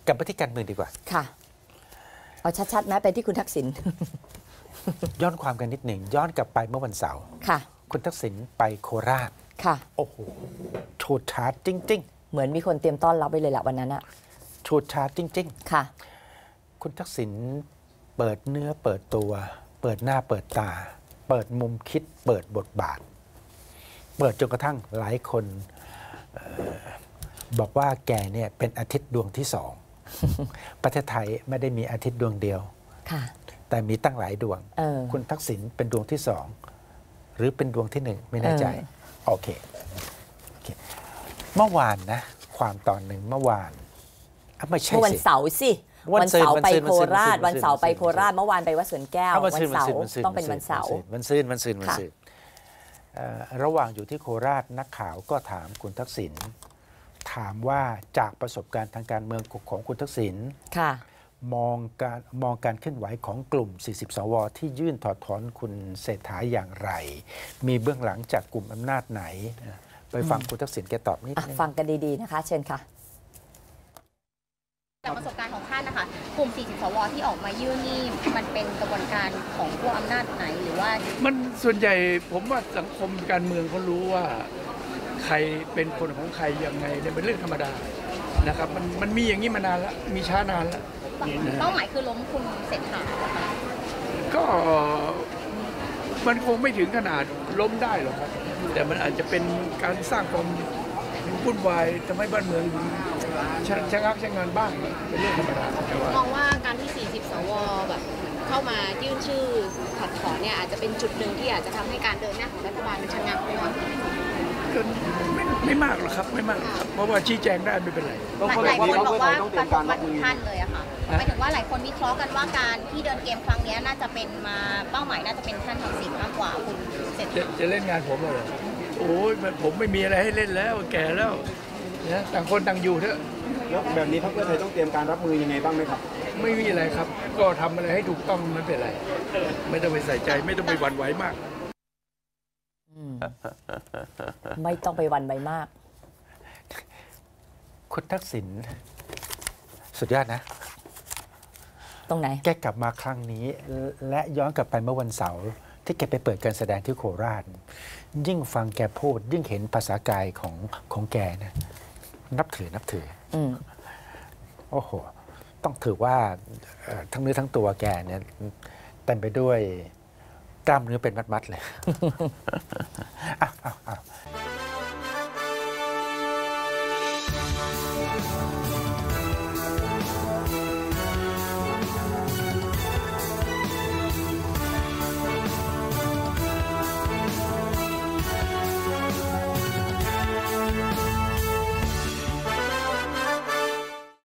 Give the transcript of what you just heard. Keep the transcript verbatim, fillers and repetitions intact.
ลับไปที่การเมืองดีกว่าค่ะเอาชัดๆไหมไปที่คุณทักษิณย้อนความกันนิดหนึ่งย้อนกลับไปเมื่อวันเสาร์ค่ะคุณทักษิณไปโคราชค่ะโอ้โหฉูดฉาดจริงๆเหมือนมีคนเตรียมต้อนรับไว้เลยแหละวันนั้นอะฉูดฉาดจริงๆค่ะคุณทักษิณเปิดเนื้อเปิดตัวเปิดหน้าเปิดตาเปิดมุมคิดเปิดบทบาทเปิดจนกระทั่งหลายคนบอกว่าแกเนี่ยเป็นอาทิตย์ดวงที่สอง ประเทศไทยไม่ได้มีอาทิตย์ดวงเดียวแต่มีตั้งหลายดวงคุณทักษิณเป็นดวงที่สองหรือเป็นดวงที่หนึ่งไม่แน่ใจโอเคเมื่อวานนะความตอนหนึ่งเมื่อวานไม่ใช่วันเสาร์สิวันเสาร์ไปโคราชวันเสาร์ไปโคราชเมื่อวานไปวัดสวนแก้ววันเสาร์ต้องเป็นวันเสาร์วันซื่นวันซื่นวันซื่นระหว่างอยู่ที่โคราชนักข่าวก็ถามคุณทักษิณถามว่าจากประสบการณ์ทางการเมืองของคุณทักษิณมองการมองการเคลื่อนไหวของกลุ่มสี่สิบสวที่ยื่นถอดถอนคุณเศรษฐาอย่างไรมีเบื้องหลังจากกลุ่มอำนาจไหนไปฟังคุณทักษิณแกตอบนิดนึงฟังกันดีๆนะคะเชิญค่ะจากประสบการณ์ของท่านนะคะกลุ่มสี่สิบสวที่ออกมายื่นนี่มันเป็นกระบวนการของพวกอำนาจไหนหรือว่ามันส่วนใหญ่ผมว่าสังคมการเมืองเขารู้ว่าใครเป็นคนของใครยังไงเนี่ยเป็นเรื่องธรรมดานะครับมันมันมีอย่างนี้มานานแล้วมีช้านานแล้วเป้าหมายคือล้มคุณเศรษฐาก็มันคงไม่ถึงขนาดล้มได้หรอกครับแต่มันอาจจะเป็นการสร้างความวุ่นวายทำให้บ้านเมืองชะงักชะงันบ้างเป็นเรื่องธรรมดามองว่าการที่สี่สิบสวแบบเข้ามายื่นชื่อถอดถอนเนี่ยอาจจะเป็นจุดหนึ่งที่อาจจะทำให้การเดินหน้าของรัฐบาลชะงักด้วยไม่ไม่มากหรอกครับไม่มากครับเพราะว่าชี้แจงได้ไม่เป็นไรหลายคนบอกว่ากระทบมาถึงท่านเลยอะค่ะหมายถึงว่าหลายคนวิเคราะห์กันว่าการที่เดินเกมครั้งนี้น่าจะเป็นมาเป้าหมายน่าจะเป็นท่านทักษิณมากกว่าคุณเศรษฐาจะเล่นงานผมเลยโอ้ยผมไม่มีอะไรให้เล่นแล้วแก่แล้วนะต่างคนต่างอยู่เถอะแล้วแบบนี้พรรคเพื่อไทยต้องเตรียมการรับมือยังไงบ้างไหมครับไม่มีอะไรครับก็ทำอะไรให้ถูกต้องไม่เป็นไรไม่ต้องไปใส่ใจไม่ต้องไปหวั่นไหวมากไม่ต้องไปหวั่นไหวมากคุณทักษิณสุดยอดนะตรงไหนแกกลับมาครั้งนี้และย้อนกลับไปเมื่อวันเสาร์ที่แกไปเปิดการแสดงที่โคราชยิ่งฟังแกพูดยิ่งเห็นภาษากายของของแกนะนับถือนับถือโอ้โหต้องถือว่าทั้งเนื้อทั้งตัวแกเนี่ยเต็มไปด้วยกล้ามเนื้อเป็นมัดๆเลยอ้าว